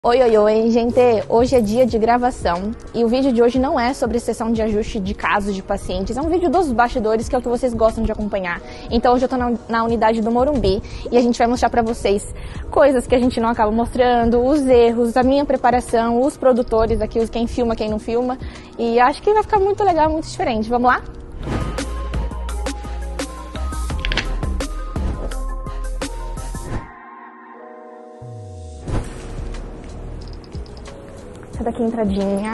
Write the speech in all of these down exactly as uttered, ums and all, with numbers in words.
Oi, oi, oi, gente! Hoje é dia de gravação e o vídeo de hoje não é sobre sessão de ajuste de casos de pacientes, é um vídeo dos bastidores que é o que vocês gostam de acompanhar. Então hoje eu tô na, na unidade do Morumbi e a gente vai mostrar pra vocês coisas que a gente não acaba mostrando, os erros, a minha preparação, os produtores aqui, os quem filma, quem não filma, e acho que vai ficar muito legal, muito diferente. Vamos lá? Essa daqui é a entradinha.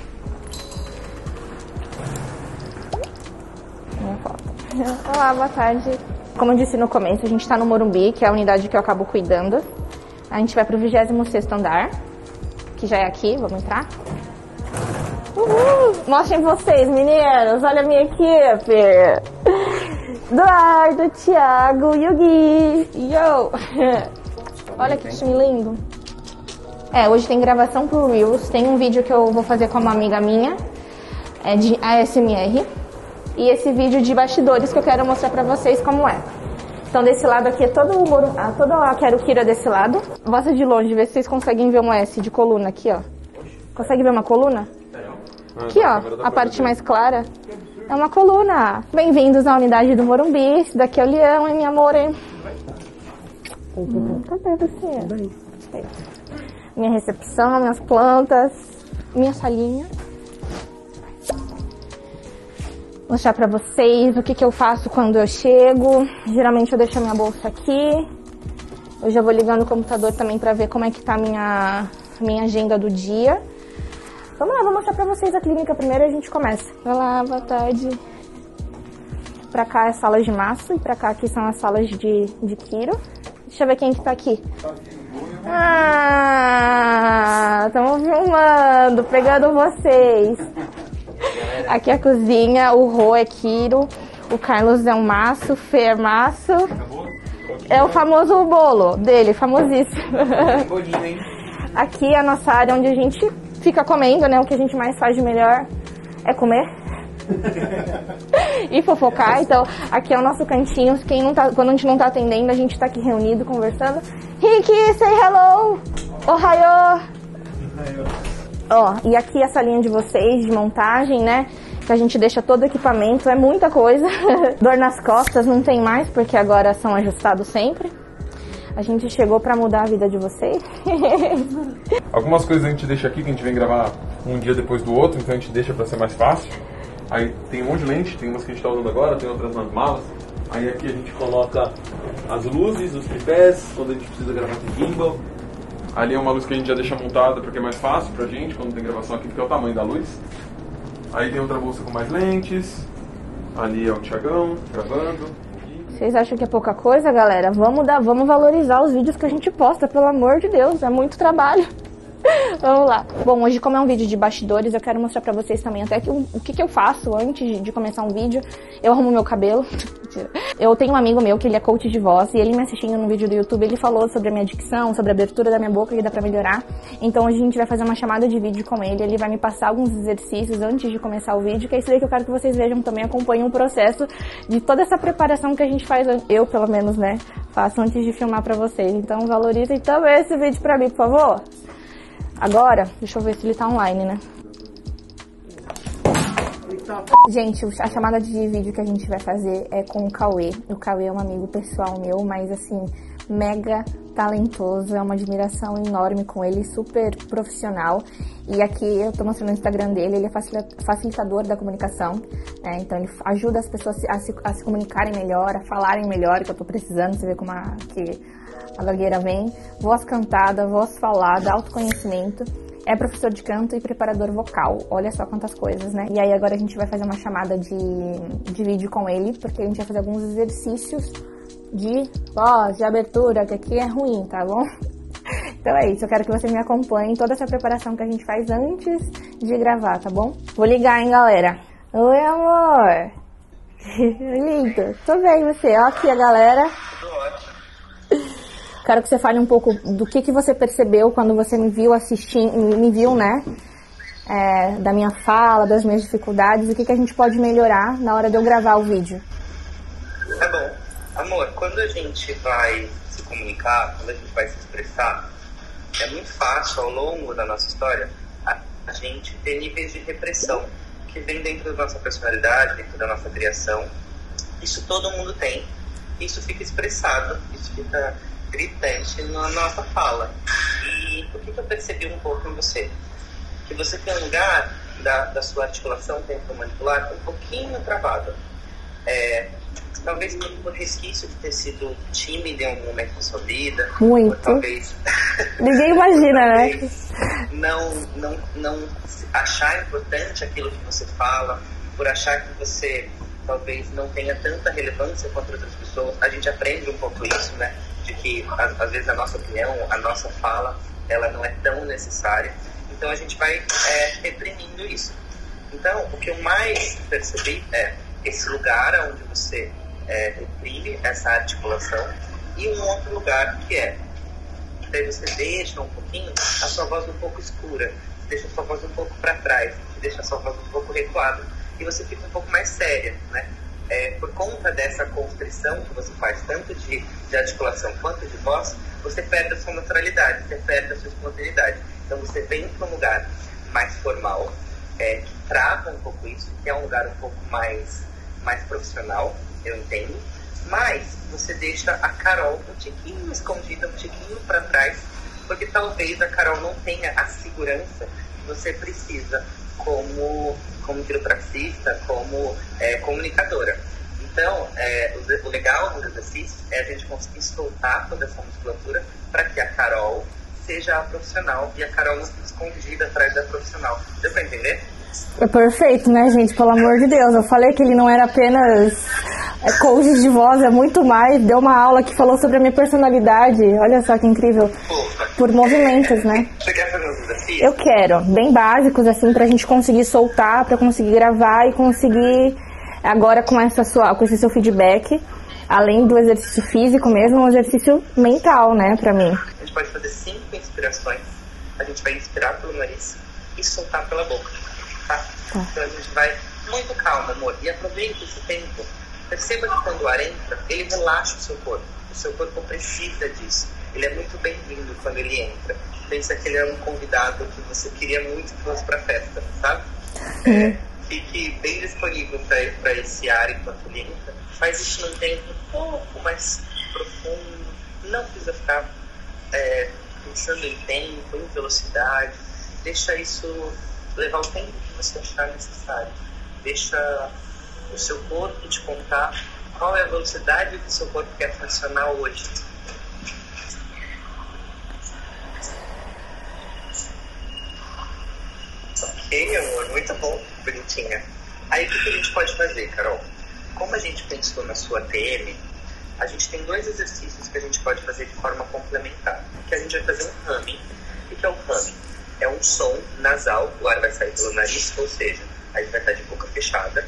Olá, boa tarde. Como eu disse no começo, a gente está no Morumbi, que é a unidade que eu acabo cuidando. A gente vai para o vigésimo sexto andar, que já é aqui. Vamos entrar. Uhul! Mostrem vocês, meninos. Olha a minha equipe. Eduardo, Thiago, Yugi. Yo! Olha que time lindo. É, hoje tem gravação pro Reels, tem um vídeo que eu vou fazer com uma amiga minha, é de A S M R, e esse vídeo de bastidores que eu quero mostrar pra vocês como é. Então desse lado aqui é todo o Moro, ah, toda a Quero-Quira desse lado. Mostra de longe, vê se vocês conseguem ver um S de coluna aqui, ó. Consegue ver uma coluna? Aqui, ó, a parte mais clara. É uma coluna. Bem-vindos à unidade do Morumbi, esse daqui é o Leão, hein, meu amor, hein? Hum, cadê você? Minha recepção, minhas plantas, minha salinha. Vou mostrar pra vocês o que, que eu faço quando eu chego. Geralmente eu deixo a minha bolsa aqui. Eu já vou ligando o computador também pra ver como é que tá a minha, minha agenda do dia. Vamos lá, vou mostrar pra vocês a clínica primeiro e a gente começa. Olá, boa tarde. Pra cá é salas de maço e pra cá aqui são as salas de, de quiro. Deixa eu ver quem que tá aqui. Ah, estamos filmando, pegando vocês. Aqui é a cozinha, o Rô é quiro, o Carlos é um maço, o Fê é maço. É o famoso bolo dele, famosíssimo. Aqui é a nossa área onde a gente fica comendo, né? O que a gente mais faz de melhor é comer. E fofocar. Então aqui é o nosso cantinho. Quem não tá, quando a gente não tá atendendo, a gente tá aqui reunido, conversando. Ricky, say hello! Ohayou! Ó, e aqui essa linha de vocês, de montagem, né? Que a gente deixa todo o equipamento, é muita coisa. Dor nas costas não tem mais, porque agora são ajustados sempre. A gente chegou pra mudar a vida de vocês. Algumas coisas a gente deixa aqui, que a gente vem gravar um dia depois do outro, então a gente deixa pra ser mais fácil. Aí tem um monte de lente, tem umas que a gente tá usando agora, tem outras nas malas. Aí aqui a gente coloca as luzes, os tripés, quando a gente precisa gravar com gimbal. Ali é uma luz que a gente já deixa montada porque é mais fácil pra gente, quando tem gravação aqui, porque é o tamanho da luz. Aí tem outra bolsa com mais lentes. Ali é o Thiagão, gravando. Vocês acham que é pouca coisa, galera? Vamos dar, vamos valorizar os vídeos que a gente posta, pelo amor de Deus, é muito trabalho. Vamos lá. Bom, hoje como é um vídeo de bastidores, eu quero mostrar pra vocês também até que, o, o que, que eu faço antes de começar um vídeo. Eu arrumo meu cabelo. Eu tenho um amigo meu que ele é coach de voz e ele me assistindo no vídeo do YouTube, ele falou sobre a minha dicção, sobre a abertura da minha boca que dá pra melhorar. Então hoje a gente vai fazer uma chamada de vídeo com ele, ele vai me passar alguns exercícios antes de começar o vídeo, que é isso aí que eu quero que vocês vejam também, acompanhem o processo de toda essa preparação que a gente faz, eu pelo menos, né, faço antes de filmar pra vocês. Então valorizem também esse vídeo pra mim, por favor. Agora, deixa eu ver se ele tá online, né? Gente, a chamada de vídeo que a gente vai fazer é com o Cauê. O Cauê é um amigo pessoal meu, mas assim, mega talentoso. É uma admiração enorme com ele, super profissional. E aqui eu tô mostrando o Instagram dele, ele é facilitador da comunicação, né? Então ele ajuda as pessoas a se, a se comunicarem melhor, a falarem melhor, que eu tô precisando. Você vê como a, que a gagueira vem. Voz cantada, voz falada, autoconhecimento. É professor de canto e preparador vocal. Olha só quantas coisas, né? E aí agora a gente vai fazer uma chamada de, de vídeo com ele, porque a gente vai fazer alguns exercícios de voz, de abertura, que aqui é ruim, tá bom? Então é isso, eu quero que você me acompanhe em toda essa preparação que a gente faz antes de gravar, tá bom? Vou ligar, hein, galera? Oi, amor! Lindo! Tô bem, você? Ó aqui a galera. Quero que você fale um pouco do que, que você percebeu quando você me viu assistindo, me viu, né? É, da minha fala, das minhas dificuldades, o que, que a gente pode melhorar na hora de eu gravar o vídeo. Tá bom. Amor, quando a gente vai se comunicar, quando a gente vai se expressar, é muito fácil, ao longo da nossa história, a, a gente ter níveis de repressão que vem dentro da nossa personalidade, dentro da nossa criação. Isso todo mundo tem. Isso fica expressado, isso fica gritante na nossa fala. E o que, que eu percebi um pouco em você? Que você tem um lugar da, da sua articulação temporomandibular um pouquinho travado. É, talvez por resquício de ter sido tímido em algum momento da sua vida. Muito. Ou talvez... Ninguém imagina, né? Não, não, não achar importante aquilo que você fala, por achar que você talvez não tenha tanta relevância quanto outras pessoas. A gente aprende um pouco isso, né? De que às, às vezes a nossa opinião, a nossa fala, ela não é tão necessária. Então a gente vai é, reprimindo isso. Então o que eu mais percebi é esse lugar onde você é, reprime essa articulação, e um outro lugar que é que daí você deixa um pouquinho a sua voz um pouco escura, deixa a sua voz um pouco para trás, deixa a sua voz um pouco recuada, e você fica um pouco mais séria, né? É, por conta dessa constrição que você faz, tanto de, de articulação quanto de voz, você perde a sua naturalidade, você perde a sua espontaneidade. Então você vem para um lugar mais formal, é, que trava um pouco isso, que é um lugar um pouco mais, mais profissional, eu entendo, mas você deixa a Carol um tiquinho escondida, um tiquinho para trás, porque talvez a Carol não tenha a segurança que você precisa como, como quiropraxista, como é, comunicadora. Então, é, o, o legal dos exercícios é a gente conseguir soltar toda essa musculatura para que a Carol seja a profissional e a Carol não fique escondida atrás da profissional. Deu para entender? É perfeito, né, gente? Pelo amor de Deus. Eu falei que ele não era apenas é, coach de voz, é muito mais. Deu uma aula que falou sobre a minha personalidade. Olha só que incrível. Opa. Por movimentos, né? Você quer fazer uns desafios? Eu quero. Bem básicos, assim, pra gente conseguir soltar, pra conseguir gravar e conseguir, agora com, essa sua, com esse seu feedback, além do exercício físico mesmo, um exercício mental, né, pra mim. A gente pode fazer cinco inspirações. A gente vai inspirar pelo nariz e soltar pela boca. Tá? Tá. Então a gente vai muito calmo, amor, e aproveita esse tempo. Perceba que quando o ar entra, ele relaxa o seu corpo. O seu corpo precisa disso. Ele é muito bem-vindo quando ele entra. Pensa que ele é um convidado que você queria muito que fosse pra festa, sabe? Uhum. É, fique bem disponível para esse ar enquanto ele entra. Faz isso num tempo um pouco mais profundo. Não precisa ficar é, pensando em tempo, em velocidade. Deixa isso levar o tempo que você achar necessário. Deixa o seu corpo te contar qual é a velocidade que o seu corpo quer funcionar hoje. Ok, amor, muito bom, bonitinha. Aí o que a gente pode fazer, Carol? Como a gente pensou na sua T M, a gente tem dois exercícios que a gente pode fazer de forma complementar. Que a gente vai fazer um humming. O que é o humming? É um som nasal, o ar vai sair pelo nariz, ou seja, a gente vai estar de boca fechada.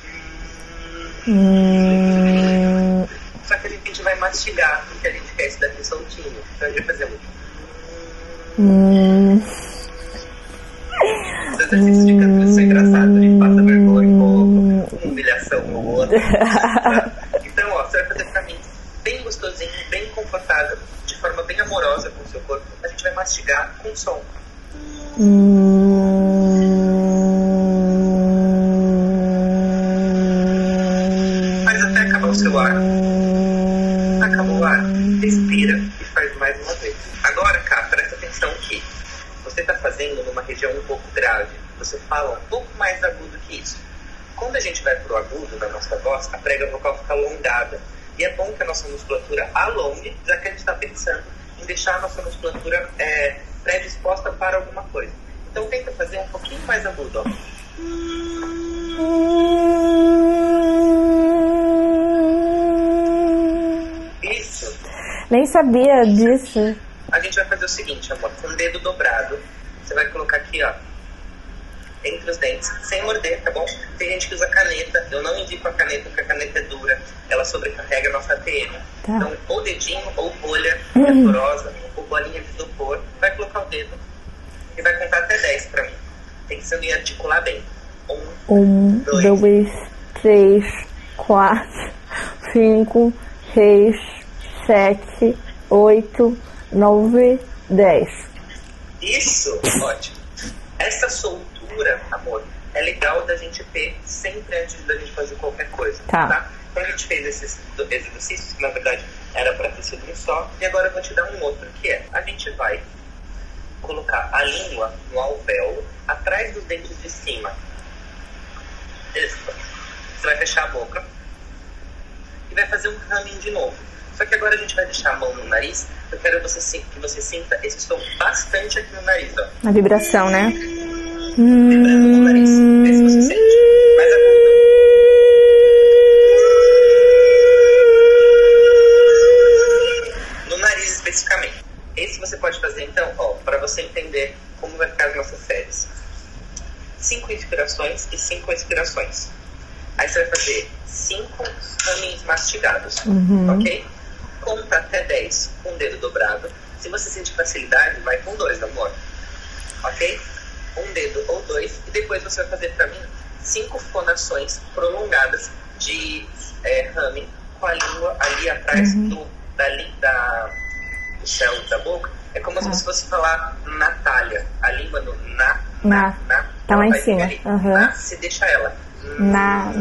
Hum. Só que a gente vai mastigar, porque a gente quer esse daqui soltinho. Então a gente vai fazer um... Hum. Os exercícios de canto são engraçados, a gente passa vergonha um pouco, humilhação no outro. Então, ó, você vai fazer pra mim bem gostosinho, bem confortável, de forma bem amorosa com o seu corpo. A gente vai mastigar com som. Faz até acabar o seu ar. Acabou o ar, respira e faz mais uma vez. Agora, cá, presta atenção que você está fazendo numa região um pouco grave. Você fala um pouco mais agudo que isso. Quando a gente vai pro agudo da nossa voz, a prega vocal fica alongada. E é bom que a nossa musculatura alongue, já que a gente está pensando em deixar a nossa musculatura é, predisposta para alguma coisa. Então tenta fazer um pouquinho mais agudo, ó. Isso. Nem sabia disso. A gente vai fazer o seguinte, amor, com o dedo dobrado, você vai colocar aqui, ó, entre os dentes, sem morder, tá bom? Tem gente que usa caneta, eu não indico a caneta, porque a caneta é dura, ela sobrecarrega a nossa T M. Tá. Então, ou dedinho, ou bolha porosa, ou bolinha de isopor, vai colocar o dedo e vai contar até dez pra mim, pensando em articular bem. Um, um dois, dois, três, quatro, cinco, seis, sete, oito, nove, dez. Isso, ótimo. Essa soltura, amor, é legal da gente ter sempre antes da gente fazer qualquer coisa, tá? tá? Então a gente fez esses exercícios, que na verdade era para ter sido um só, e agora eu vou te dar um outro, que é, a gente vai colocar a língua no alvéolo, atrás dos dentes de cima. Isso. Você vai fechar a boca e vai fazer um humming de novo. Só que agora a gente vai deixar a mão no nariz. Eu quero que você, que você sinta esse som bastante aqui no nariz, ó. Na vibração, né? Vibrando no nariz. Vê se você sente. Mais agudo. No nariz especificamente. Esse você pode fazer então, ó, para você entender como vai ficar as nossas séries. Cinco inspirações e cinco expirações. Aí você vai fazer cinco hummings mastigados, uhum. ok? Conta até dez com o dedo dobrado. Se você sentir facilidade, vai com dois, amor. Ok? Um dedo ou dois. E depois você vai fazer pra mim cinco fonações prolongadas de é, humming com a língua ali atrás uhum. do, da, da, do céu da boca. É como ah. se você fosse falar Natália. A língua no na, na, na. Tá lá em cima. Uhum. Na, você deixa ela. Na.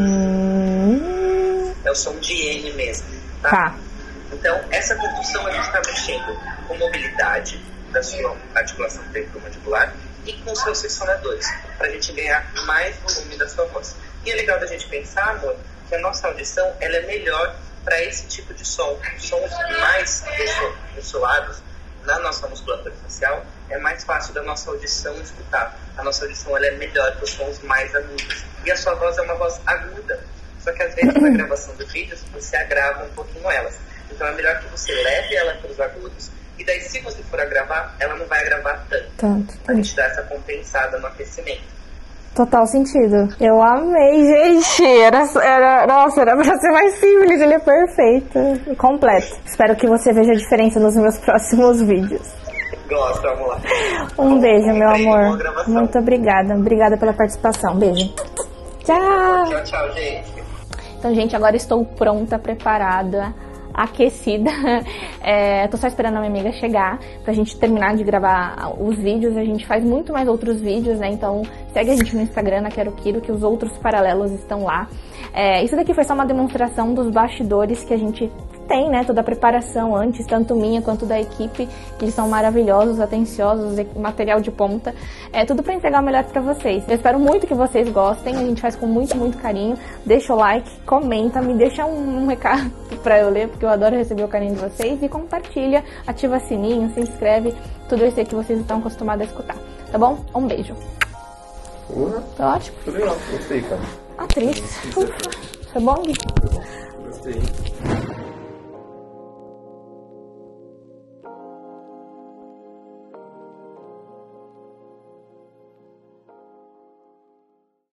É o som de N mesmo. Tá? Tá. Então, essa condução a gente está mexendo com mobilidade da sua articulação temporomandibular e com os seus ressonadores, para a gente ganhar mais volume da sua voz. E é legal da gente pensar, amor, que a nossa audição ela é melhor para esse tipo de som. Sons mais ressoados na nossa musculatura facial é mais fácil da nossa audição escutar. A nossa audição ela é melhor para os sons mais agudos. E a sua voz é uma voz aguda. Só que às vezes na gravação dos vídeos você agrava um pouquinho elas. Então é melhor que você leve ela para os agudos. E daí se você for agravar, ela não vai agravar tanto. Tanto. A gente dá essa compensada no aquecimento. Total sentido. Eu amei, gente. Era, era, nossa, era pra ser mais simples. Ele é perfeito e completo. Espero que você veja a diferença nos meus próximos vídeos. Gosto, vamos lá. Um beijo, meu amor. Muito obrigada. Obrigada pela participação. Beijo. Tchau. Tchau, tchau, gente. Então, gente, agora estou pronta, preparada, aquecida. É, tô só esperando a minha amiga chegar pra gente terminar de gravar os vídeos. A gente faz muito mais outros vídeos, né? Então segue a gente no Instagram, na Quero Kiro, que os outros paralelos estão lá. É, isso daqui foi só uma demonstração dos bastidores que a gente tem, né? Toda a preparação antes, tanto minha quanto da equipe, que eles são maravilhosos, atenciosos, material de ponta. É tudo pra entregar o melhor pra vocês. Eu espero muito que vocês gostem, a gente faz com muito, muito carinho. Deixa o like, comenta, me deixa um, um recado pra eu ler, porque eu adoro receber o carinho de vocês. E compartilha, ativa sininho, se inscreve, tudo isso aí que vocês estão acostumados a escutar. Tá bom? Um beijo. Uhum. Tá ótimo. Foi legal, gostei, cara. Atriz. Foi bom, Gui? Gostei.